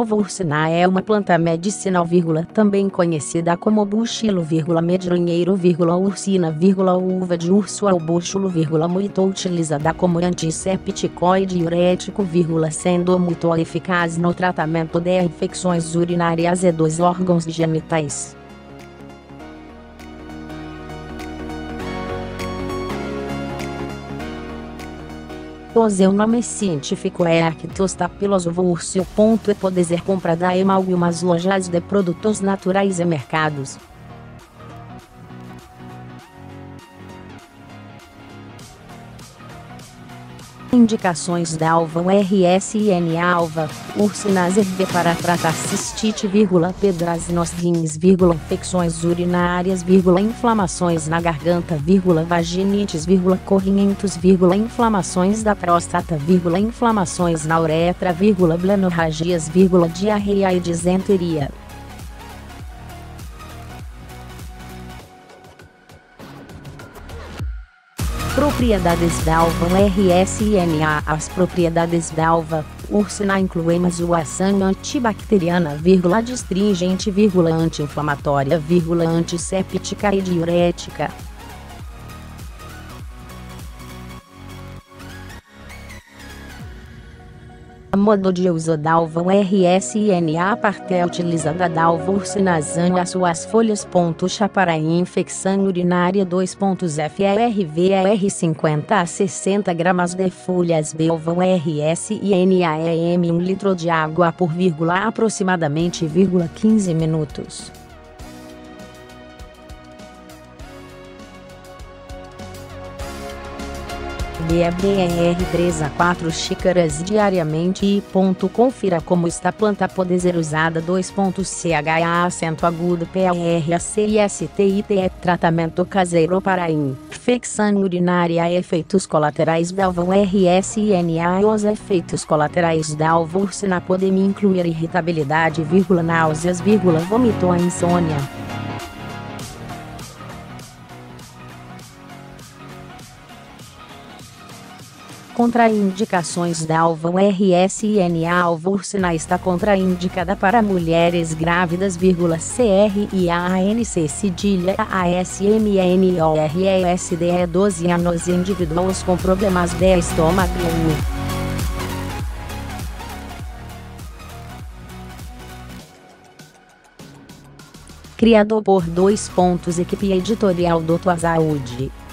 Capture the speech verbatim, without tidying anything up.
dalva ursina é uma planta medicinal, também conhecida como buchilo, medronheiro, ursina, uva de urso ao buchulo, muito utilizada como antisséptico e diurético, sendo muito eficaz no tratamento de infecções urinárias e dos órgãos genitais. O seu nome científico é Arctostaphylos urso. E pode ser comprada em algumas lojas de produtos naturais e mercados. Indicações da alva R S N alva, ursina zerbe para tratar cistite, pedras nos rins, infecções urinárias, inflamações na garganta, vaginites, corrientos, inflamações da próstata, inflamações na uretra, blenorragias, diarreia e disenteria. Propriedades da alva R S N A. As propriedades da alva ursina incluem ação antibacteriana, adstringente, anti-inflamatória, antisséptica e diurética. Modo de uso da alva R S N A. A parte é utilizada da alva ursina as suas folhas. Chá para infecção urinária. dois pontos F R V R cinquenta a sessenta gramas de folhas de alva R S N A em um litro de água por vírgula, aproximadamente quinze minutos. Beba três a quatro xícaras diariamente e ponto. Confira como esta planta pode ser usada. dois pontos C H A acento agudo P R A C I S T I T E. Tratamento caseiro para infecção urinária. Efeitos colaterais da alva R S N A. Os efeitos colaterais da alva ursina podem incluir irritabilidade, náuseas, vômito e insônia. Contraindicações da alva R S N A. A alva ursina está contraindicada para mulheres grávidas, C R I A N C cedilha A S M N O R E S D E doze anos e indivíduos com problemas de estômago. Criado por dois pontos Equipe editorial Doutor Saúde.